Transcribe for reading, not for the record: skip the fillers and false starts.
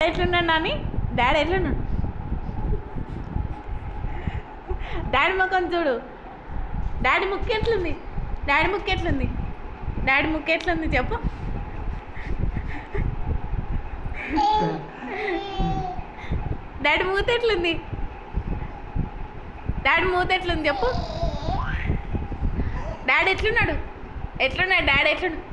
ఎట్లున్నాడు Nani? Daddy ఎట్లున్నాడు? Daddy ముఖం చూడు. డాడీ ముక్కు ఎట్లుంది? డాడీ ముక్కు ఎట్లుంది? డాడీ ముక్కు ఎట్లుంది చెప్పు. డాడీ మూత ఎట్లుంది? డాడీ మూత ఎట్లుంది చెప్పు. డాడీ ఎట్లున్నాడు? ఎట్లున్నాడు డాడీ? ఎట్లున్నాడు?